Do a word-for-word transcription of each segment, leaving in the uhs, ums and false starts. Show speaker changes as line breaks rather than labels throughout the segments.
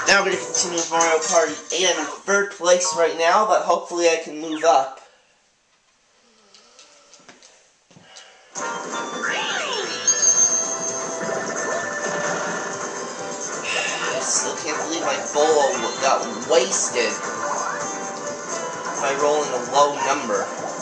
Now we're going to continue with Mario Party eight. I'm in third place right now, but hopefully I can move up. I still can't believe my bowl got wasted by rolling a low number.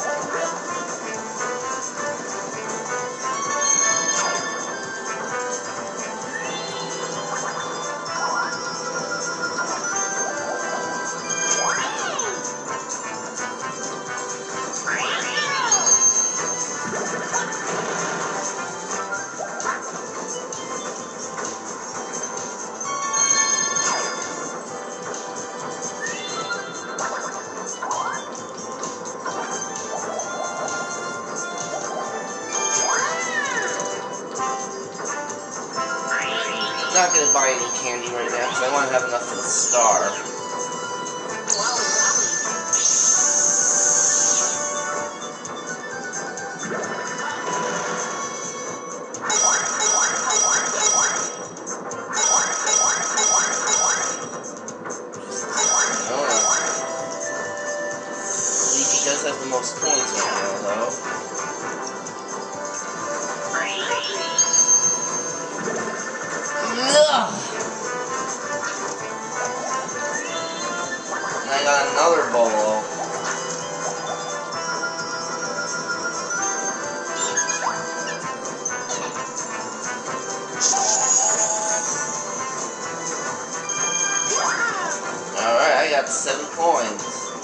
I'm not going to buy any candy right now because I want to have enough for the star. Luigi does have the most coins right now, though. Ugh. And I got another bolo. Alright, I got seven coins.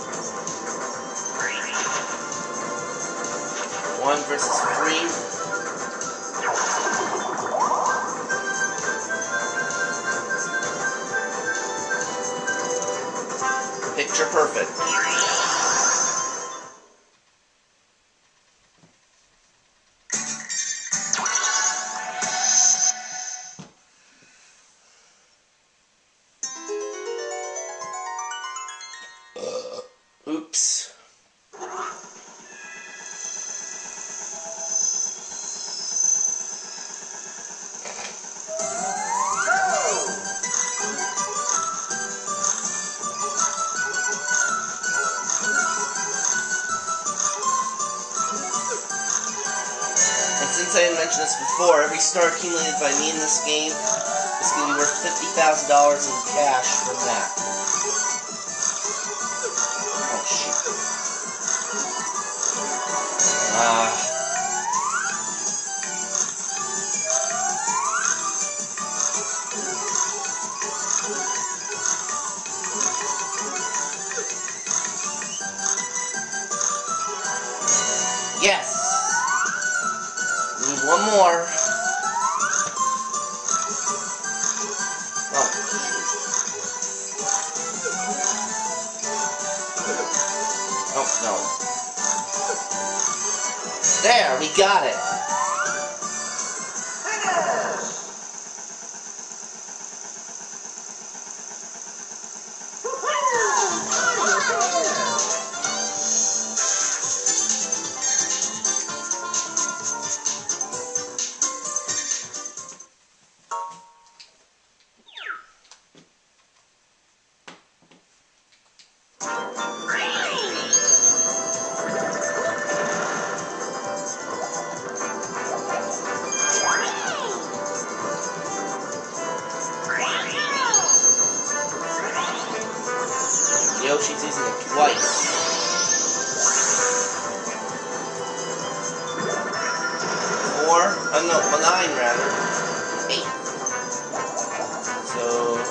One versus three. Picture perfect. Uh, oops. Since I had mentioned this before, every star accumulated by me in this game is going to be worth fifty thousand dollars in cash from that. Oh, shoot. Ah. Uh, yes! Need one more. Oh. Oh, no. There, we got it. Yoshi's using it twice. Four, uh, no, nine rather. Eight. So,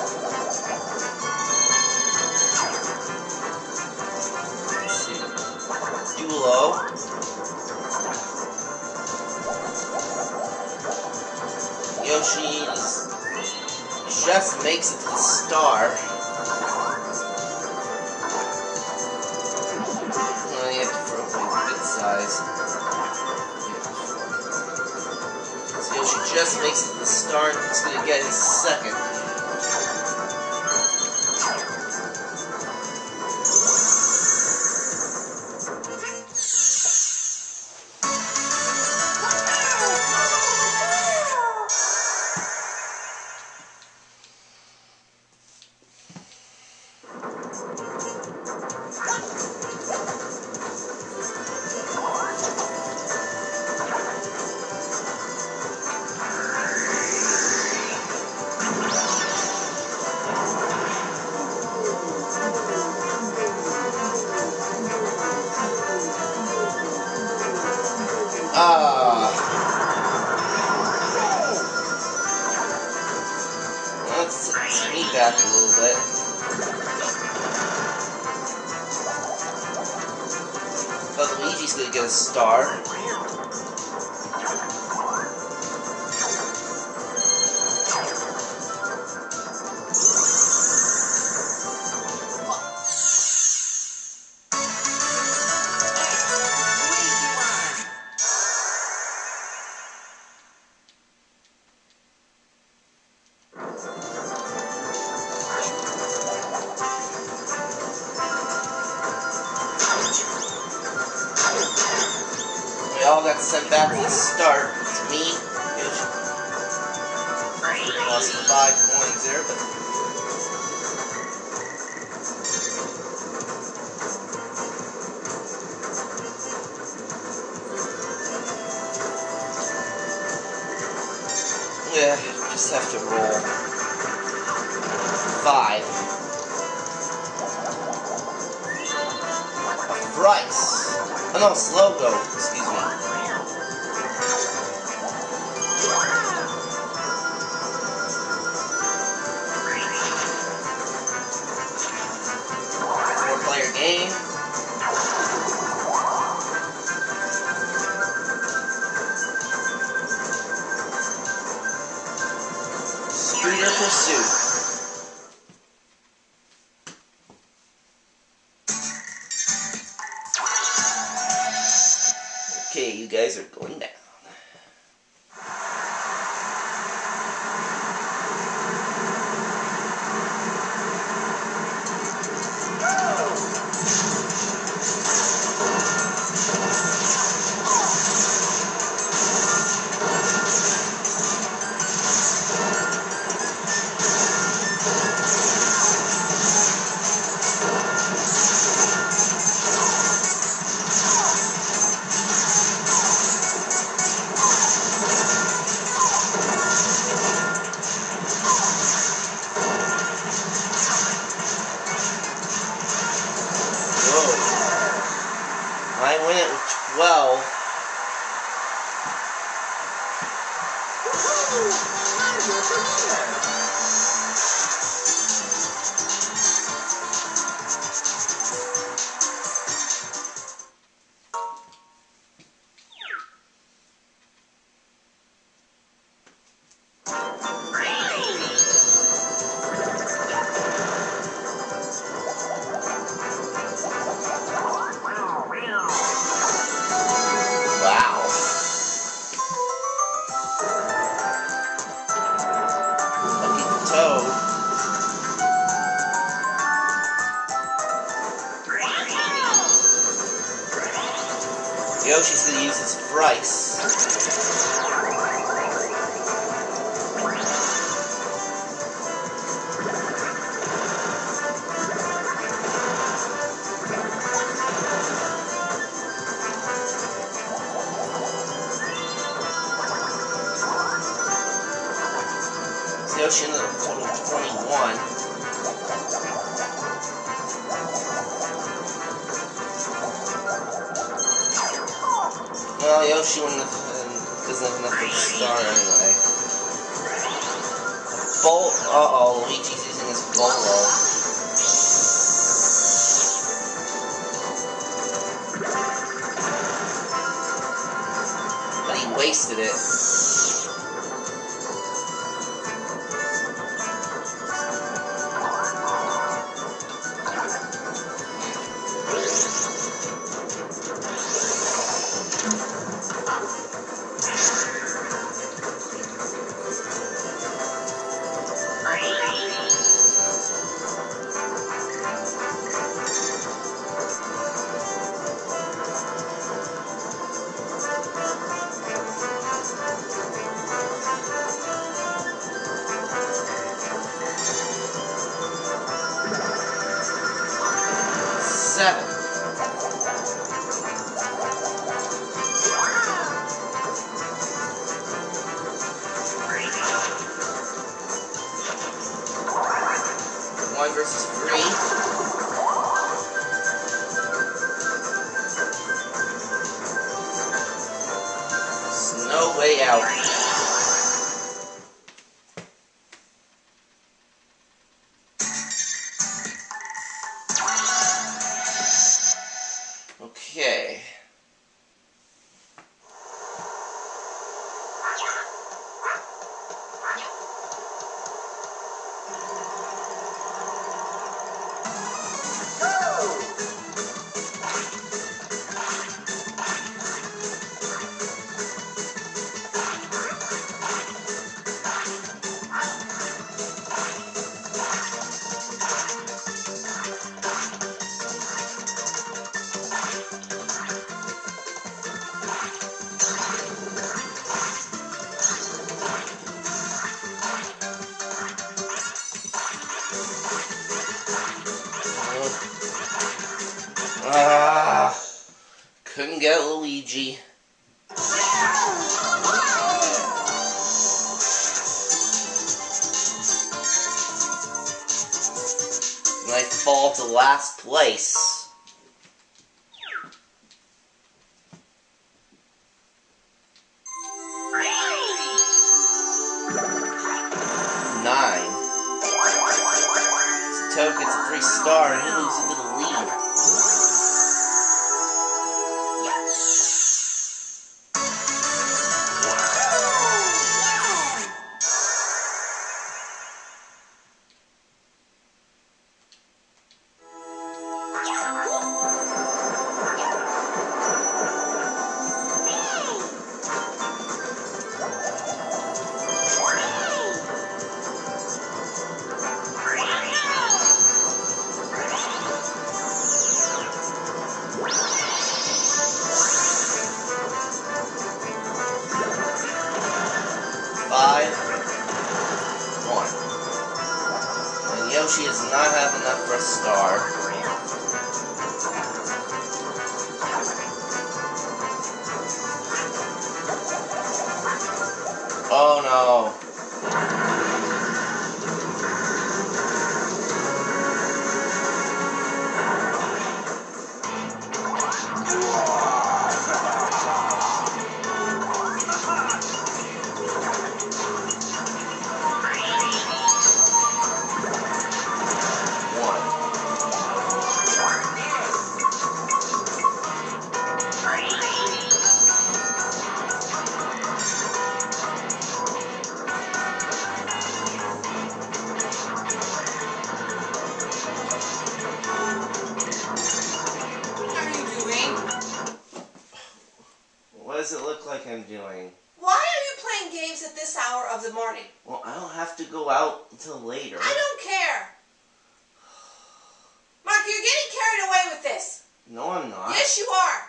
let's see. Duo. Yoshi just makes it to the star. Size. So Yoshi just makes it to the start. He's going to get his second. me back a little bit. But Luigi's gonna get a star. We all got sent back to the start. It's me. Lost five points there, but yeah, just have to roll five. A Rice. Oh no, slow go. Excuse me. Four-player game. Streeter Pursuit. Okay, you guys are going down. I went with twelve. Yoshi's gonna use his Rice. So Yoshi in a total of twenty-one. Well, Yoshi wouldn't have, uh, doesn't have enough for a star anyway. Bolt. Uh oh, Luigi's using his bolo. But he wasted it. Seven. One versus three. There's no way out. Couldn't get Luigi. And I fall to last place. Nine. So Toad gets a three star and he moves into the lead. Five, one. And Yoshi does not have enough for a star. Oh no. What does it look like I'm doing?
Why are you playing games at this hour of the morning?
Well, I don't have to go out until later.
I don't care. Mark, you're getting carried away with this.
No, I'm not.
Yes, you are.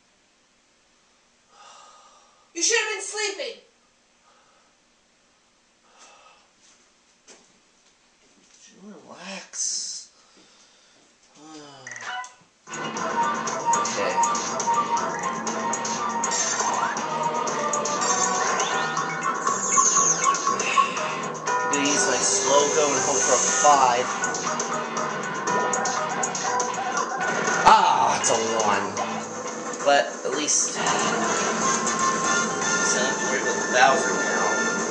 You should have been sleeping.
Relax. Okay. I'm gonna use my slow go and hope for a five. Ah, it's a one. But at least I don't have to worry about Bowser now.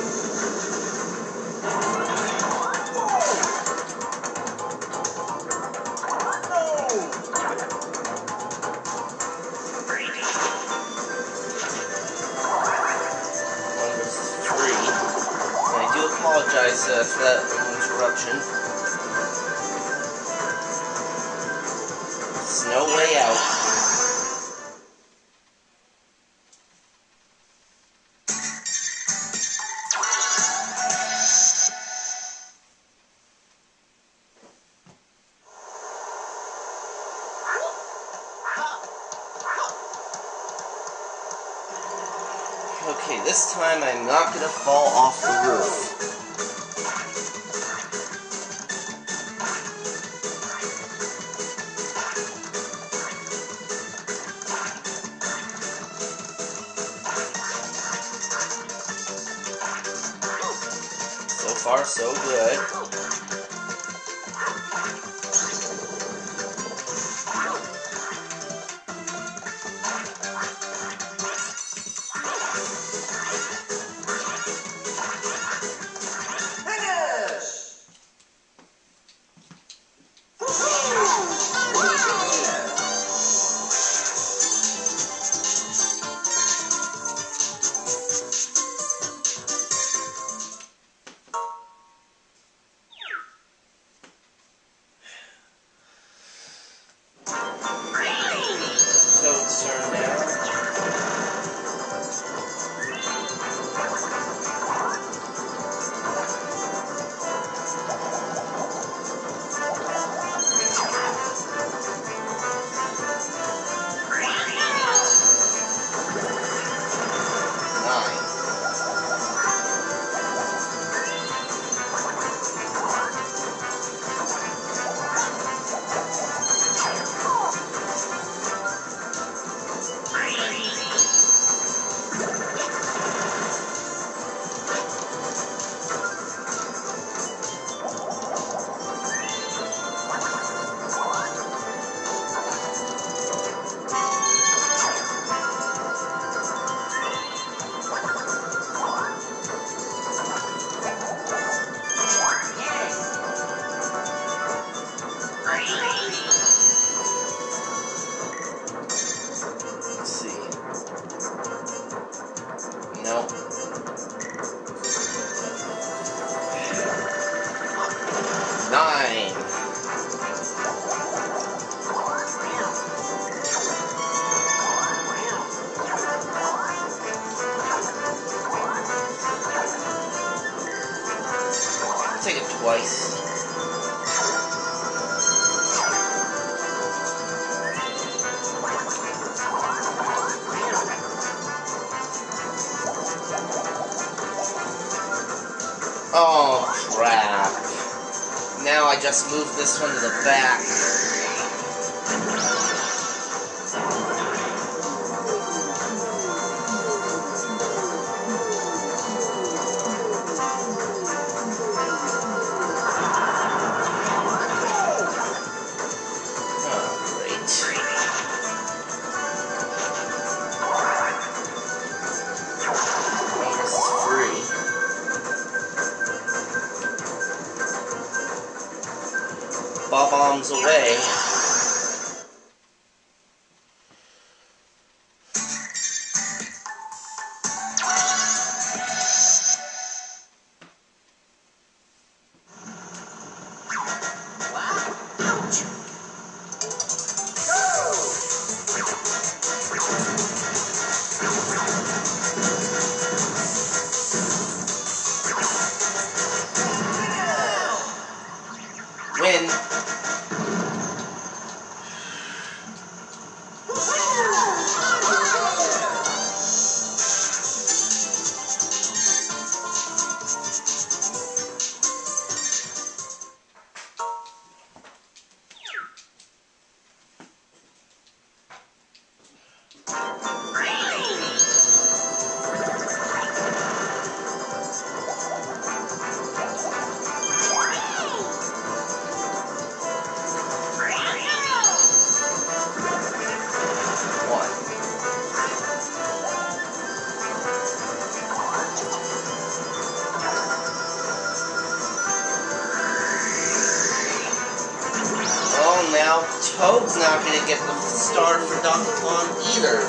I apologize uh, for that interruption. There's no way out. Okay, this time I'm not gonna fall off the roof. So far, so good. Let's see. Nope. Nine. Take it twice. Oh, crap. Now I just moved this one to the back. Bob-ombs away. Win. Now, Toad's not going to get the star for Donkey Kong either.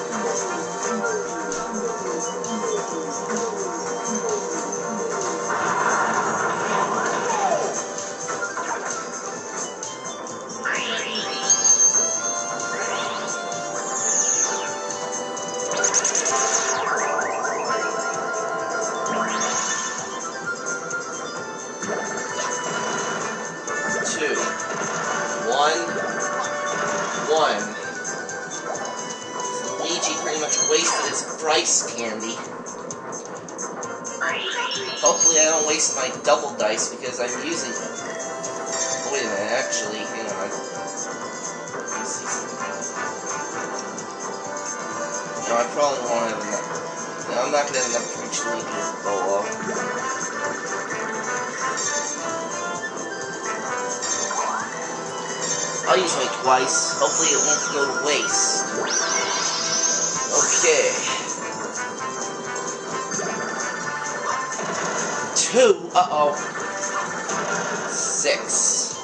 Two. One. One. Luigi pretty much wasted his price candy. Hopefully I don't waste my double dice because I'm using it. Oh, wait a minute, actually, hang on. No, I probably won't have enough. No, I'm not going to have enough to reach Luigi's Bolo. I'll use my twice. Hopefully it won't go to waste. Okay. Two. Uh-oh. Six.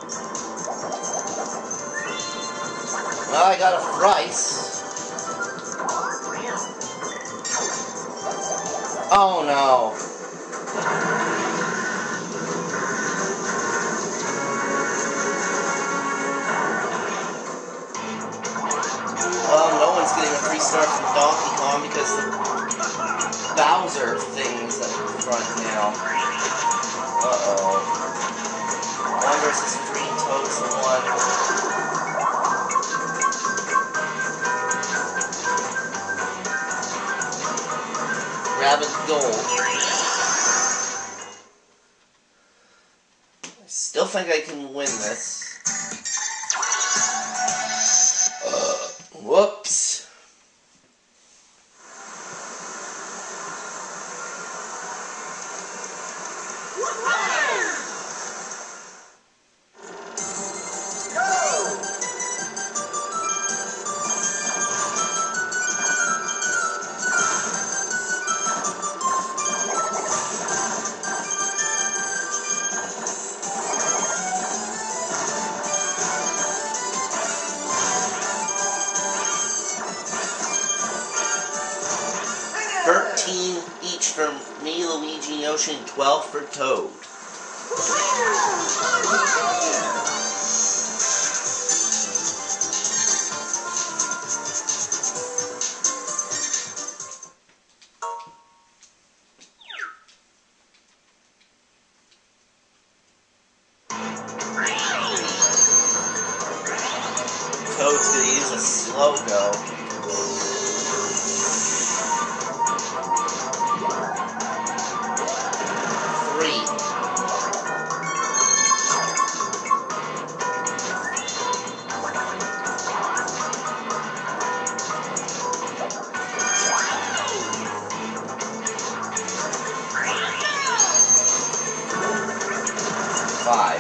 Well, I got a price. Oh, no. Well, no one's getting a free start from Donkey Kong because the Bowser thing is up front now. Uh-oh. One versus three, Toad's the one. Rabbit gold. I still think I can win this. Whoops. for me, Luigi, Yoshi, and twelve for Toad. Toad's gonna use a slow go. Three. Five.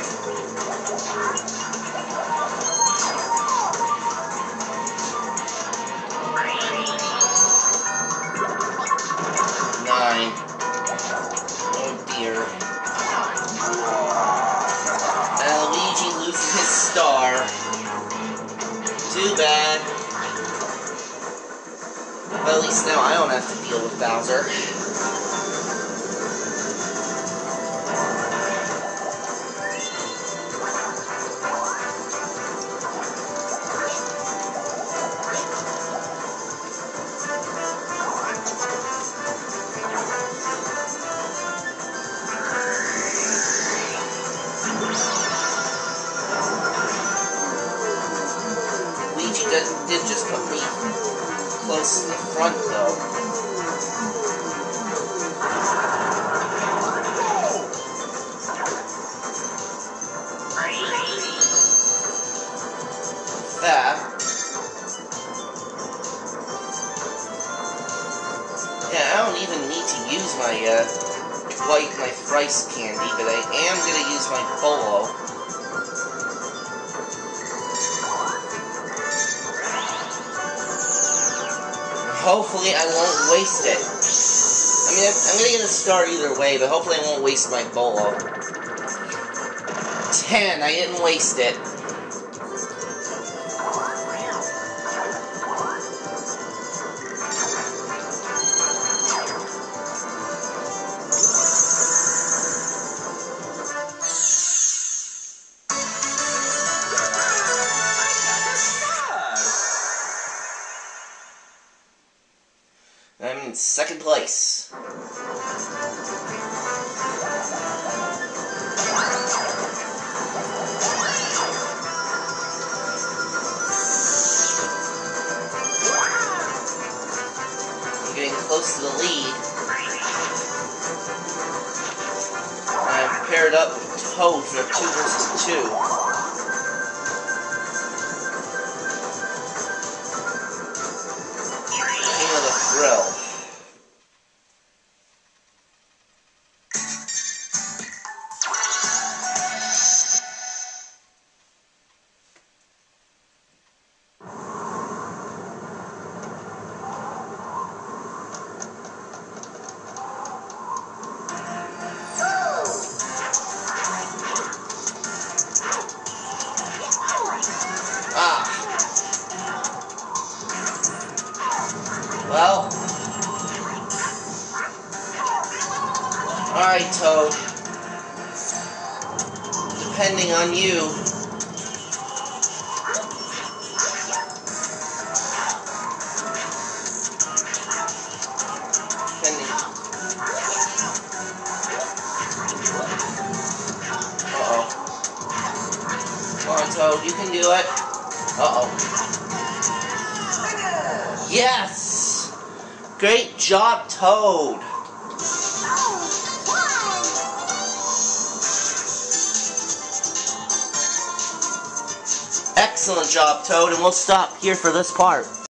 Nine. Oh dear. And Luigi loses his star. Too bad. But at least now I don't have to deal with Bowser. Did, did just put me close to the front, though. That. Yeah, I don't even need to use my, uh, twice my thrice candy, but I am gonna use my bolo. Hopefully I won't waste it. I mean, I'm gonna get a star either way, but hopefully I won't waste my bolo. Ten, I didn't waste it. I'm in second place. I'm getting close to the lead. I'm paired up with Toad for two versus two. Thrill. Ah. Well. Alright, Toad. Depending on you. Depending. Uh-oh. Come on, Toad, you can do it. Uh-oh. Yes! Great job, Toad! Excellent job, Toad, and we'll stop here for this part.